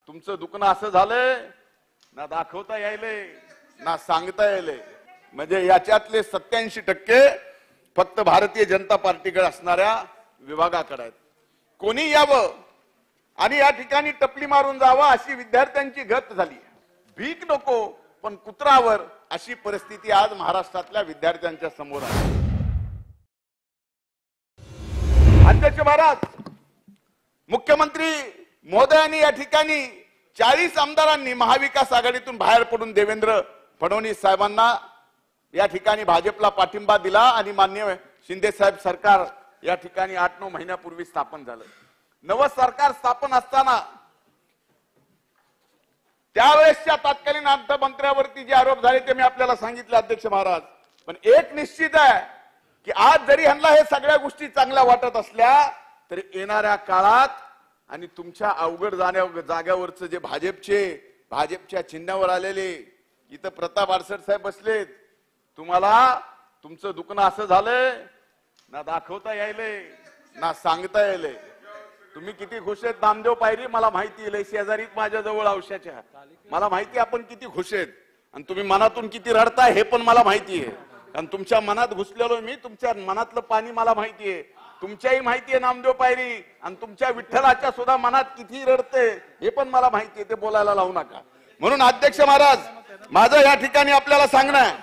तुमचं दुखणं असं झालंय ना दाखवता यायले ना सांगता यायले। म्हणजे याच्यातले 87% फक्त भारतीय जनता पार्टीकडे असणाऱ्या विभागाकडे आहेत। कोणी यावं आणि या ठिकाणी टपली मारून जावं अशी विद्यार्थ्यांची गत झाली। भीक नको पण कुत्रावर अशी परिस्थिती आज महाराष्ट्रातल्या विद्यार्थ्यांच्या समोर आहे। अध्यक्ष महाराज, मुख्यमंत्री महोदयांनी या ठिकाणी 40 आमदारांनी महाविकास आघाडीतून बाहेर पडून देवेंद्र फडणवीस साहेबांना या ठिकाणी भाजपला पाठिंबा दिला आणि माननीय शिंदे साहेब सरकार या ठिकाणी 8-9 महिन्यापूर्वी स्थापन झालं। नवं सरकार स्थापन असताना त्यावेळेसच्या तत्कालीन अर्थमंत्र्यावरती जे आरोप झाले ते मी आपल्याला सांगितले अध्यक्ष महाराज। पण एक निश्चित आहे की आज जरी ह्यांना हे सगळ्या गोष्टी चांगल्या वाटत असल्या तरी येणाऱ्या काळात आणि तुमच्या अवघड जाग्यावरचं जे भाजपच्या चिन्हावर आलेले इथं प्रताप आडसर साहेब बसलेत, तुम्हाला तुमचं दुखणं असं झालंय ना दाखवता यायले ना सांगता यायले। तुम्ही किती खुश आहेत नामदेव पायरी, मला माहिती आहे, शेजारीत माझ्या जवळ औषधाच्या, मला माहिती आपण किती खुश आहेत आणि तुम्ही मनातून किती रडताय हे पण मला माहिती आहे। कारण तुमच्या मनात घुसलेलो मी, तुमच्या मनातलं पाणी मला माहिती आहे, तुमच्याही माहिती आहे नामदेव पायरी, आणि तुमच्या विठ्ठलाच्या सुद्धा मनात किती रडते हे पण मला माहिती आहे, ते बोलायला लावू नका। म्हणून अध्यक्ष महाराज, माझं या ठिकाणी आपल्याला सांगणं आहे,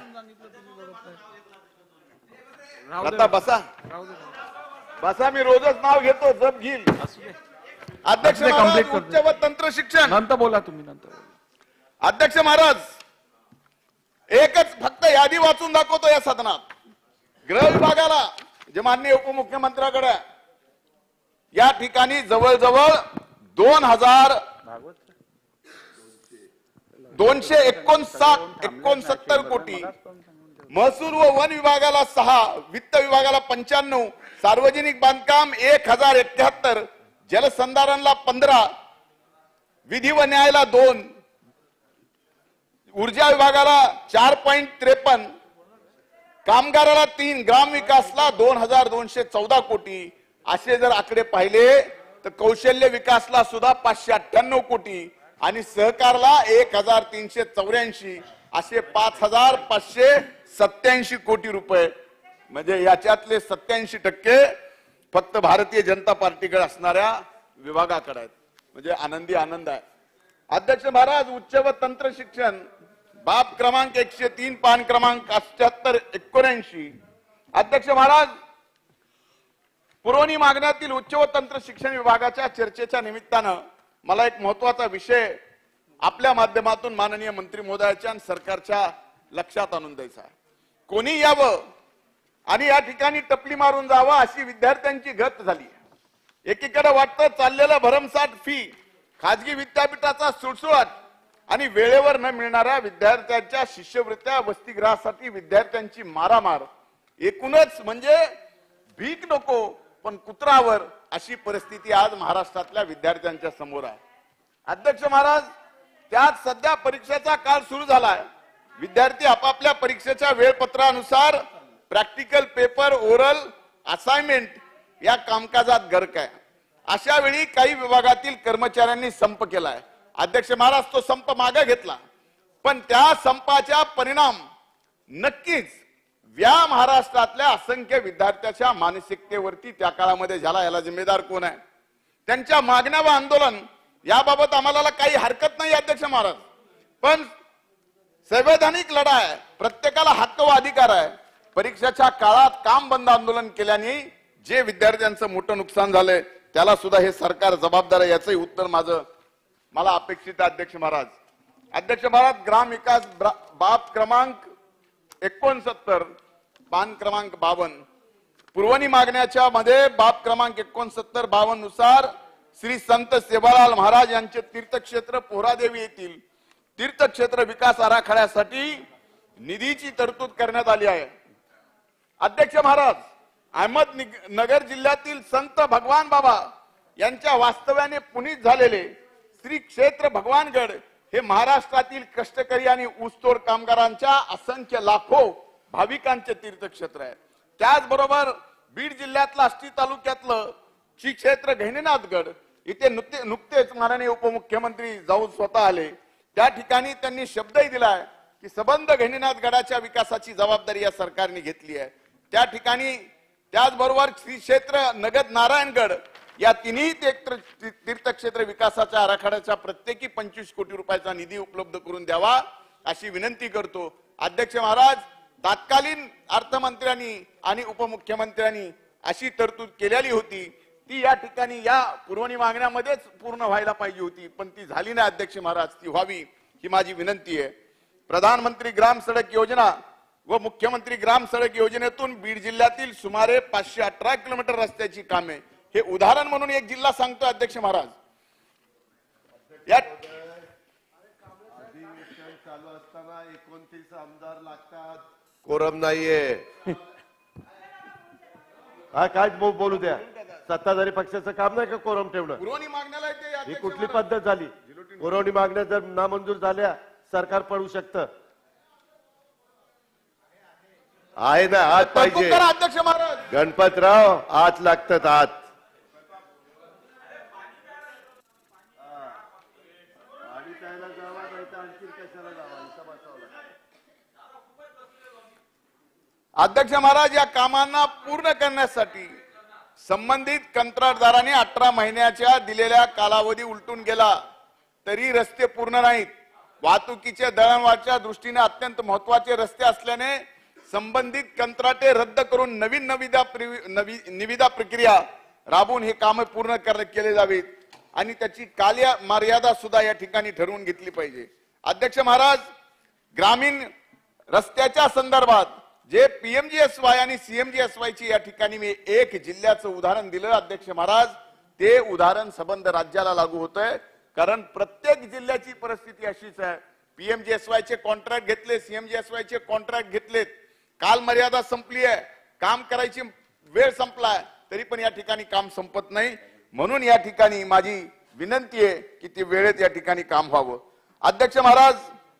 आता बसा मी रोजच नाव घेतो, जप घेईल। अध्यक्ष महाराज, उच्च व तंत्र शिक्षण नंतर बोला तुम्ही, नंतर। अध्यक्ष महाराज, एकच फक्त यादी वाचून दाखवतो या सदनात। गृह विभागाला जे माननीय उपमुख्यमंत्र्याकडे या ठिकाणी जवळजवळ 2,269 कोटी, महसूल व वन विभागाला 6, वित्त विभागाला 95, सार्वजनिक बांधकाम 1071, जलसंधारणला 15, विधी व न्यायाला 2, ऊर्जा विभागाला 4.53, कामगाराला 3, ग्राम विकासला 2,214 कोटी। असे जर आकडे पाहिले तर कौशल्य विकासला सुद्धा 598 कोटी आणि सहकारला 1,384, असे 5,587 कोटी रुपये। म्हणजे याच्यातले 87% फक्त भारतीय जनता पार्टीकडे असणाऱ्या विभागाकडे आहेत। म्हणजे आनंदी आनंद आहे। अध्यक्ष महाराज, उच्च व तंत्र शिक्षण बाब क्रमांक 103, पान क्रमांक 7879। अध्यक्ष महाराज, पुरवणी मागण्यातील उच्च व तंत्र शिक्षण विभागाच्या चर्चेच्या निमित्तानं मला एक महत्वाचा विषय आपल्या माध्यमातून माननीय मंत्री महोदयाच्या आणि सरकारच्या लक्षात आणून द्यायचा आहे। कोणी यावं आणि या ठिकाणी टपली मारून जावं अशी विद्यार्थ्यांची गत झाली। एकीकडे वाटतं चाललेलं भरमसाठ फी, खाजगी विद्यापीठाचा सुळसुळाट आणि वेळेवर न मिळणाऱ्या विद्यार्थ्यांच्या शिष्यवृत्त्या, वसतिगृहासाठी विद्यार्थ्यांची मारामार, एकूणच म्हणजे भीक नको पण कुत्रावर अशी परिस्थिती आज महाराष्ट्रातल्या विद्यार्थ्यांच्या समोर आहे। अध्यक्ष महाराज, त्यात सध्या परीक्षेचा काळ सुरू झालाय। विद्यार्थी आपापल्या परीक्षेच्या वेळपत्रानुसार प्रॅक्टिकल पेपर, ओरल, असाइनमेंट या कामकाजात गर्क आहे। अशा वेळी काही विभागातील कर्मचाऱ्यांनी संप केलाय। अध्यक्ष महाराज, तो संप मागे घेतला, पण त्या संपाचा परिणाम नक्कीच या महाराष्ट्रातल्या असंख्य विद्यार्थ्याच्या मानसिकतेवरती त्या काळामध्ये झाला। याला जिम्मेदार कोण आहे? त्यांच्या मागण्या व आंदोलन याबाबत आम्हाला काही हरकत नाही अध्यक्ष महाराज, पण संवैधानिक लढा आहे, प्रत्येकाला हक्क व अधिकार आहे। परीक्षेच्या काळात काम बंद आंदोलन केल्याने जे विद्यार्थ्यांचं मोठं नुकसान झालंय त्याला सुद्धा हे सरकार जबाबदार आहे, याचंही उत्तर मला अपेक्षित आहे अध्यक्ष महाराज। अध्यक्ष महाराज, ग्राम विकास बाब क्रमांक 69, पान क्रमांक 52, पुरवणी मागण्याच्या मध्ये बाब क्रमांक 69-52 नुसार श्री संत सेवालाल महाराज यांचे तीर्थक्षेत्र पोहरादेवी येथील तीर्थक्षेत्र विकास आराखड्यासाठी निधीची तरतूद करण्यात आली आहे। अध्यक्ष महाराज, अहमदनगर जिल्ह्यातील संत भगवान बाबा यांच्या वास्तव्याने पुनीत झालेले श्री क्षेत्र भगवानगड हे महाराष्ट्रातील कष्टकरी आणि ऊसतोड कामगारांच्या असंख्य लाखो भाविकांचे तीर्थक्षेत्र आहे। त्याचबरोबर बीड जिल्ह्यातलं आष्टी तालुक्यातलं श्री क्षेत्र गहिनीनाथगड इथे नुकतेच माननीय उपमुख्यमंत्री जाऊन स्वतः आले. त्या ठिकाणी त्यांनी शब्दही दिलाय की सबंध गहिनीनाथ गडाच्या विकासाची जबाबदारी या सरकारने घेतली आहे. त्या ठिकाणी त्याचबरोबर श्री क्षेत्र नगद नारायणगड या तिन्ही तीर्थक्षेत्र विकासाच्या आराखड्याच्या प्रत्येकी 25 कोटी रुपयाचा निधी उपलब्ध करून द्यावा अशी विनंती करतो. अध्यक्ष महाराज, तत्कालीन अर्थमंत्र्यांनी आणि उपमुख्यमंत्र्यांनी अशी तरतूद केलेली होती, ती या ठिकाणी या पुरवणी मागण्यामध्येच पूर्ण व्हायला पाहिजे होती, पण ती झाली नाही. अध्यक्ष महाराज, ती व्हावी ही माझी विनंती आहे. प्रधानमंत्री ग्राम सडक योजना व मुख्यमंत्री ग्राम सडक योजनेतून बीड जिल्ह्यातील सुमारे 518 किलोमीटर रस्त्याची कामे, हे उदाहरण म्हणून एक जिल्हा सांगतो. अध्यक्ष महाराज, या अधिवेशन चालू असताना 29 आमदार लागतात, कोरम नाहीये. काय बोलू द्या. सत्ताधारी पक्षाचं काम नाही का कोरम ठेवणं? पुरवणी मागण्याला येते. ही कुठली पद्धत झाली? पुरवणी मागण्या जर नामंजूर झाल्या सरकार पडू शकतं. आहे ना, आत पाहिजे. अध्यक्ष महाराज, गणपतराव आत लागतात, आत. अध्यक्ष महाराज, या कामांना पूर्ण करण्यासाठी संबंधित कंत्राटदाराने 18 महिन्याच्या दिलेल्या कालावधी उलटून गेला तरी रस्ते पूर्ण नाहीत. वाहतुकीच्या दळणवळणाच्या दृष्टीने अत्यंत महत्वाचे रस्ते असल्याने संबंधित कंत्राटे रद्द करून नवीन निविदा प्रक्रिया राबवून हे काम पूर्ण केले जावेत आणि त्याची कालमर्यादा सुद्धा या ठिकाणी ठरवून घेतली पाहिजे. अध्यक्ष महाराज, ग्रामीण रस्त्याच्या संदर्भात जे पीएमजीएसवाय आणि सीएमजीएसवाय ची या ठिकाणी मी एक जिल्ह्याचं उदाहरण दिलं. अध्यक्ष महाराज, ते उदाहरण संबंध राज्याला लागू होतंय, कारण प्रत्येक जिल्ह्याची परिस्थिती अशीच आहे. पीएमजीएसवाय चे कॉन्ट्रॅक्ट घेतले, सीएमजीएसवाय चे कॉन्ट्रॅक्ट घेतलेत, काल मर्यादा संपली आहे, काम करायची वेळ संपलाय, तरी पण या ठिकाणी काम संपत नाही. म्हणून या ठिकाणी माझी विनंती आहे की ते वेळेत या ठिकाणी काम व्हावं. अध्यक्ष महाराज,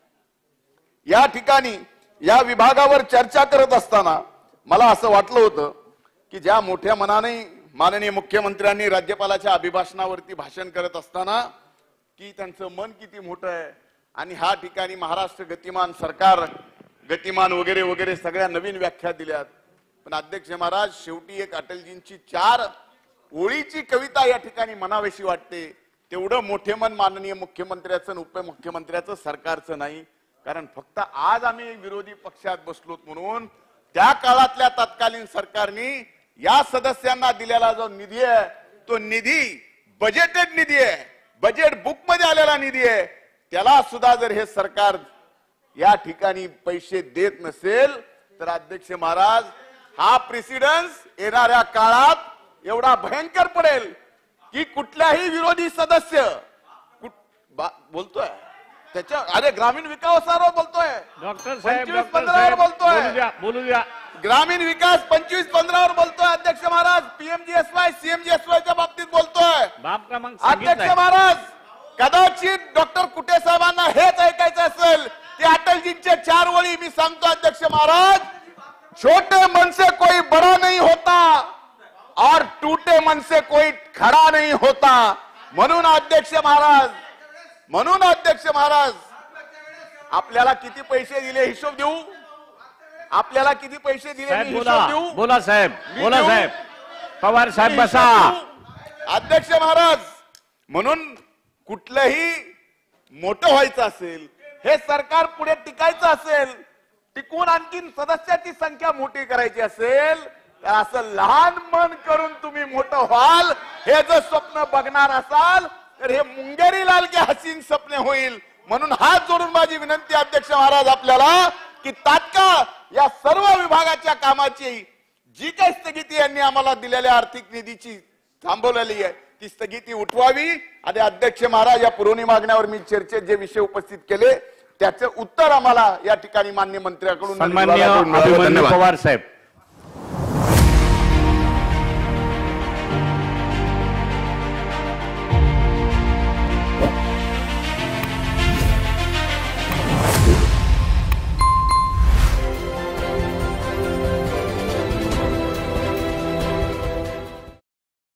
या ठिकाणी या विभागावर चर्चा करत असताना मला असं वाटलं होतं की ज्या मोठ्या मनाने माननीय मुख्यमंत्र्यांनी राज्यपालाच्या अभिभाषणावरती भाषण करत असताना की त्यांचं मन किती मोठं आहे आणि ह्या ठिकाणी महाराष्ट्र गतिमान, सरकार गतिमान वगैरे वगैरे सगळ्या नवीन व्याख्या दिल्यात. पण अध्यक्ष महाराज, शेवटी एक अटलजींची 4 ओळीची कविता या ठिकाणी म्हणावीशी वाटते. तेवढं मोठे मन माननीय मुख्यमंत्र्याचं आणि उपमुख्यमंत्र्याचं सरकारचं नाही. कारण फक्त आज आम्ही विरोधी पक्षात बसलोत म्हणून त्या काळातल्या तत्कालीन सरकारने या सदस्यांना दिलेला जो निधी आहे तो निधी बजेटेड निधी आहे, बजेट बुक मध्ये आलेला निधी आहे. त्याला सुद्धा जर हे सरकार या ठिकाणी पैसे देत नसेल तर अध्यक्ष महाराज, हा प्रेसिडेन्स येणाऱ्या काळात एवढा भयंकर पडेल की कुठल्याही विरोधी सदस्य बोलतोय त्याच्या, अरे ग्रामीण विकासावर बोलतोय, डॉक्टर साहेब 25-15 बोलतोय, बोलू द्या. ग्रामीण विकास 25-15 बोलतोय. अध्यक्ष महाराज, पीएमजीएसवाय सीएमजीएसवायच्या बाबतीत बोलतोय. बाप क्रमांक अध्यक्ष महाराज, कदाचित डॉक्टर कुटे साहेबांना हेच ऐकायचं असेल ते अटलजींचे 4 ओळी मी सांगतो. अध्यक्ष महाराज, छोटे मन से कोई बड़ा नहीं होता और टूटे मन से कोई खड़ा नहीं होता. म्हणून अध्यक्ष महाराज, आपल्याला किती पैसे दिले हिशोब देऊ, आपल्याला किती पैसे दिले हिशोब देऊ. बोला साहेब, बोला साहेब. पवार साहेब बसा. अध्यक्ष महाराज, म्हणून कुठलंही मोठं व्हायचं असेल, हे सरकार पुढे टिकायचं असेल, टिकून आणखीन सदस्याची संख्या मोठी करायची असेल तर असं लहान मन करून तुम्ही मोठं व्हाल. हे जर स्वप्न बघणार असाल तर हे मुंगेरी लाल के हसीन सपने होईल. म्हणून हात जोडून माझी विनंती अध्यक्ष महाराज आपल्याला की तात्काळ या सर्व विभागाच्या कामाची जी काही स्थगिती यांनी आम्हाला दिलेल्या आर्थिक निधीची थांबवलेली आहे ती स्थगिती उठवावी. आणि अध्यक्ष महाराज, या पुरवणी मागण्यावर मी चर्चेत जे विषय उपस्थित केले त्याचं उत्तर आम्हाला या ठिकाणी मान्य मंत्र्याकडून पवार साहेब.